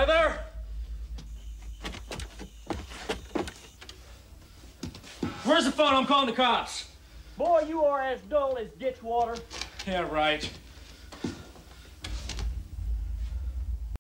Heather? Where's the phone? I'm calling the cops. Boy, you are as dull as ditch water. Yeah, right.